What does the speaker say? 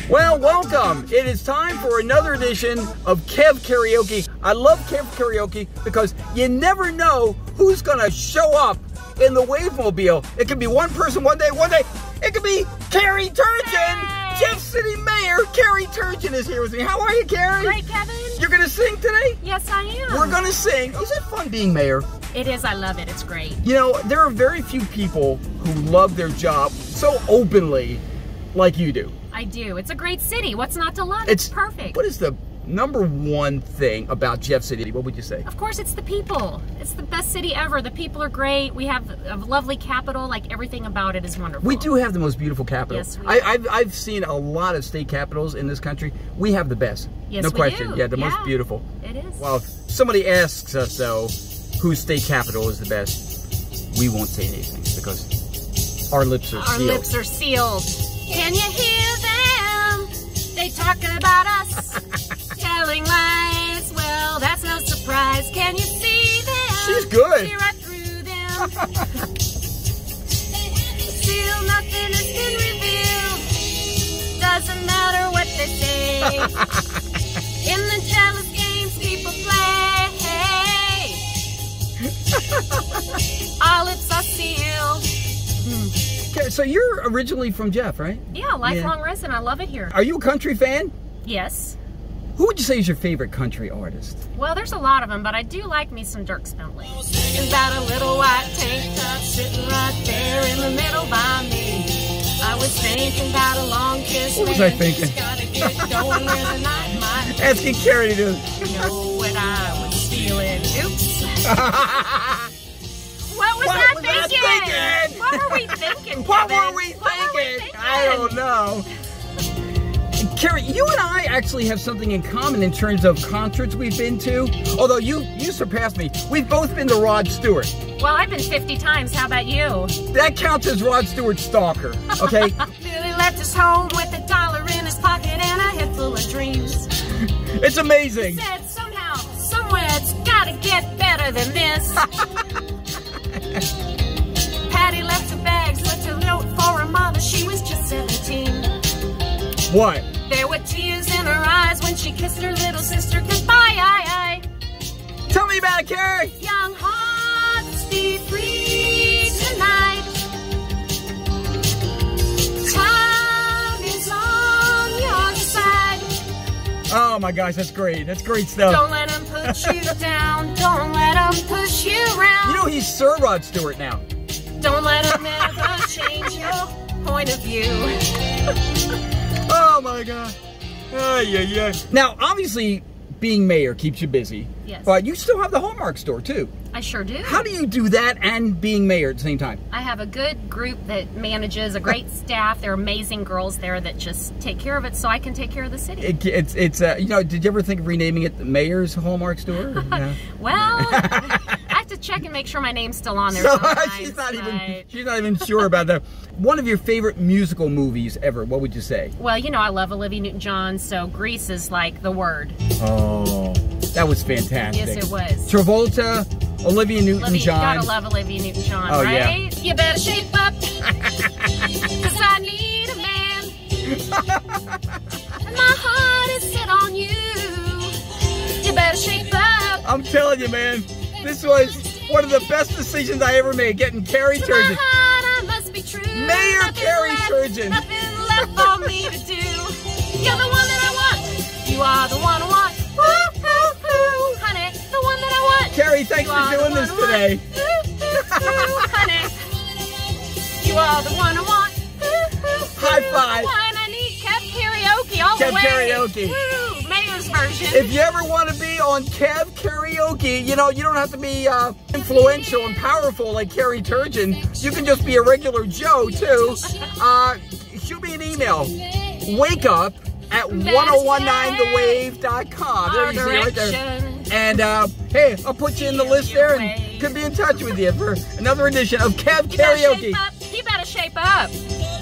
Well, welcome. It is time for another edition of Kev Karaoke. I love Kev Karaoke because you never know who's going to show up in the Wavemobile. It could be one person one day it could be Carrie Turgeon. Jeff City Mayor Carrie Turgeon is here with me. How are you, Carrie? Great, Kevin. You're going to sing today? Yes, I am. We're going to sing. Is it fun being mayor? It is. I love it. It's great. You know, there are very few people who love their job so openly like you do. I do. It's a great city. What's not to love? It's perfect. What is the number one thing about Jeff City? What would you say? Of course, it's the people. It's the best city ever. The people are great. We have a lovely capital. Like, everything about it is wonderful. We do have the most beautiful capital. Yes, we do. I've seen a lot of state capitals in this country. We have the best. Yes, no we question. do. Yeah, the most beautiful. It is. Well, if somebody asks us, though, whose state capital is the best, we won't say anything because our lips are sealed. Our lips are sealed. Can you hear them? They talk about us, telling lies. Well, that's no surprise. Can you see them? She's good. See right through them. Still nothing has been revealed. Doesn't matter what they say. In the jealous games people play. Our lips are sealed. Okay, so you're originally from Jeff, right? Yeah, lifelong resident. I love it here. Are you a country fan? Yes. Who would you say is your favorite country artist? Well, there's a lot of them, but I do like me some Dierks Bentley. Thinking about a little white tank top sitting right there in the middle by me. I was thinking about a long kiss. What was I thinking? Gotta get going where the night might be. Asking Carrie to do. You know what I was feeling. Oops. What was I thinking? What were we thinking, What Kevin? were we thinking? I don't know. Carrie, you and I actually have something in common in terms of concerts we've been to. Although you surpassed me. We've both been to Rod Stewart. Well, I've been 50 times. How about you? That counts as Rod Stewart's stalker, okay? Billy left his home with $1 in his pocket and a head full of dreams. It's amazing. He said somehow, somewhere, it's gotta get better than this. Patty left her bags, left a note for her mother. She was just 17. What? There were tears in her eyes when she kissed her little sister goodbye. Tell me about it, Carrie. Young hearts be free tonight. Time is on your side. Oh my gosh, that's great. That's great stuff. Don't let him put you down. Don't let him push you around. You know he's Sir Rod Stewart now. Don't let him ever change your point of view. Oh my God. Yeah. Now, obviously, being mayor keeps you busy. Yes. But you still have the Hallmark store, too. I sure do. How do you do that and being mayor at the same time? I have a good group that manages, a great staff. There are amazing girls there that just take care of it so I can take care of the city. It's you know, did you ever think of renaming it the Mayor's Hallmark Store? No? Well, I have to check and make sure my name's still on there. So, sometimes, she's not even sure about that. One of your favorite musical movies ever, what would you say? Well, you know, I love Olivia Newton-John, so Grease is like the word. Oh, that was fantastic. Yes, it was. Travolta, Olivia Newton-John. You gotta love Olivia Newton-John, oh, right? Yeah. You better shape up, 'cause I need a man. And my heart is set on you. You better shape up. I'm telling you, man, this was one of the best decisions I ever made, getting Carrie Turgeon. My heart, I must be true. Mayor Carrie Turgeon. Nothing left for me to do. You're the one that I want. You are the one I want. Honey, the one that I want. Carrie, thanks for doing this today. Honey, you are the one I want. High five. One I need. Kev Karaoke all the way. Kev Karaoke. Woo, Mayor's version. If you ever want to be on Kev Karaoke, you know, you don't have to be influential and powerful like Carrie Turgeon. You can just be a regular Joe, too. Shoot me an email. Wake up at 1019thewave.com. There you see it right there. And hey, I'll put you in the list there and could be in touch with you for another edition of Kev Karaoke. You better shape up.